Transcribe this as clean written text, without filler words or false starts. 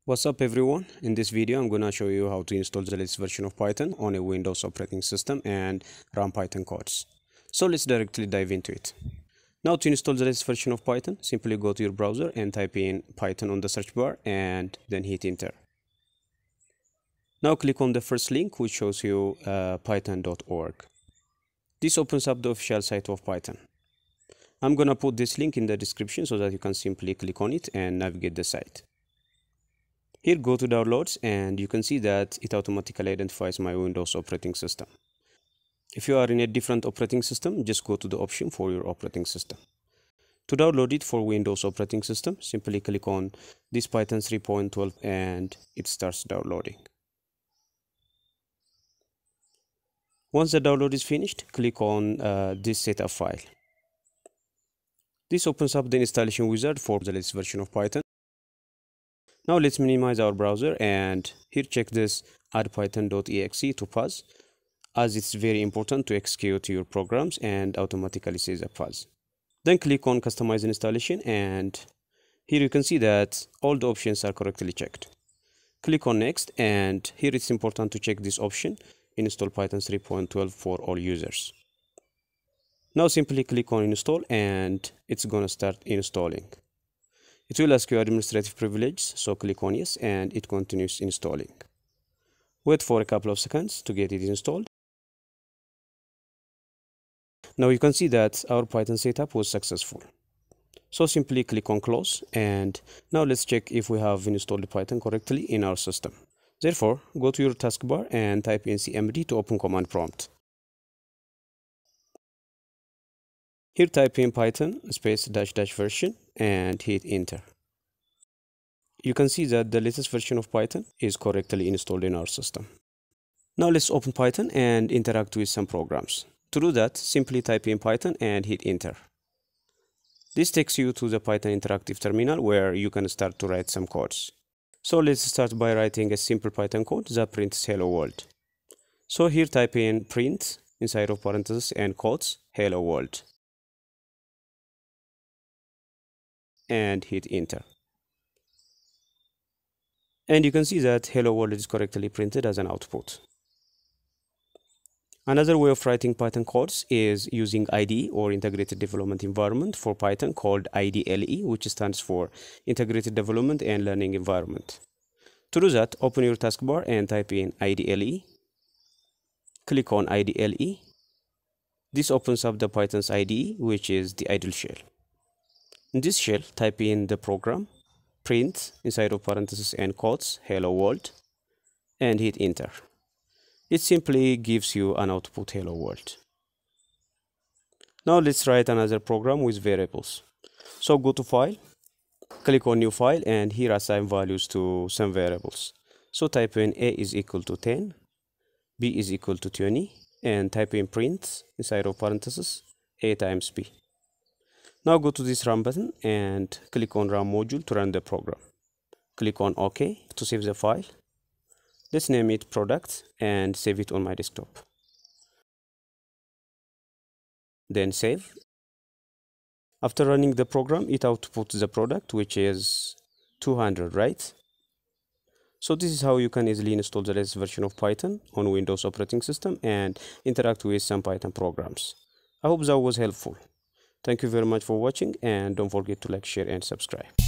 What's up everyone? In this video I'm gonna show you how to install the latest version of Python on a Windows operating system and run Python codes. So let's directly dive into it. Now to install the latest version of Python, simply go to your browser and type in Python on the search bar and then hit enter. Now click on the first link which shows you python.org. This opens up the official site of Python. I'm gonna put this link in the description so that you can simply click on it and navigate the site. Here go to downloads and you can see that it automatically identifies my Windows operating system. If you are in a different operating system, just go to the option for your operating system. To download it for Windows operating system, simply click on this Python 3.12 and it starts downloading. Once the download is finished, click on this setup file. This opens up the installation wizard for the latest version of Python. Now let's minimize our browser and here check this add python.exe to pause, as it's very important to execute your programs and automatically save the pause. Then click on customize installation and here you can see that all the options are correctly checked. Click on next and here it's important to check this option, install Python 3.12 for all users. Now simply click on install and it's gonna start installing. It will ask you administrative privileges, so click on yes and it continues installing. Wait for a couple of seconds to get it installed. Now you can see that our Python setup was successful. So simply click on close and now let's check if we have installed Python correctly in our system. Therefore, go to your taskbar and type in cmd to open command prompt. Here type in python space -- version and hit enter. You can see that the latest version of Python is correctly installed in our system. Now let's open Python and interact with some programs. To do that, simply type in Python and hit enter. This takes you to the Python interactive terminal where you can start to write some codes. So let's start by writing a simple Python code that prints hello world. So here type in print inside of parentheses and quotes hello world. And hit enter. And you can see that hello world is correctly printed as an output. Another way of writing Python codes is using IDE or Integrated Development Environment for Python called IDLE, which stands for Integrated Development and Learning Environment. To do that, open your taskbar and type in IDLE. Click on IDLE. This opens up the Python's IDE, which is the idle shell. In this shell, type in the program print inside of parentheses and quotes hello world and hit enter. It simply gives you an output hello world. Now let's write another program with variables. So go to file, click on new file and here assign values to some variables. So type in a is equal to 10, b is equal to 20 and type in print inside of parentheses a times b. Now go to this run button and click on run module to run the program. Click on OK to save the file. Let's name it product and save it on my desktop. Then save. After running the program, it outputs the product, which is 200, right? So this is how you can easily install the latest version of Python on Windows operating system and interact with some Python programs. I hope that was helpful. Thank you very much for watching and don't forget to like, share and subscribe.